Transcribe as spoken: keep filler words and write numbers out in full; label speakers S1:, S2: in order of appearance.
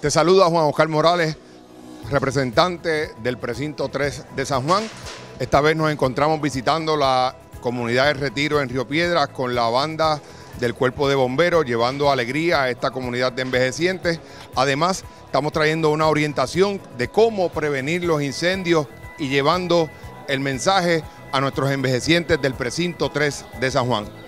S1: Te saluda Juan Oscar Morales, representante del precinto tres de San Juan. Esta vez nos encontramos visitando la comunidad de Retiro en Río Piedras con la banda del Cuerpo de Bomberos, llevando alegría a esta comunidad de envejecientes. Además, estamos trayendo una orientación de cómo prevenir los incendios y llevando el mensaje a nuestros envejecientes del precinto tres de San Juan.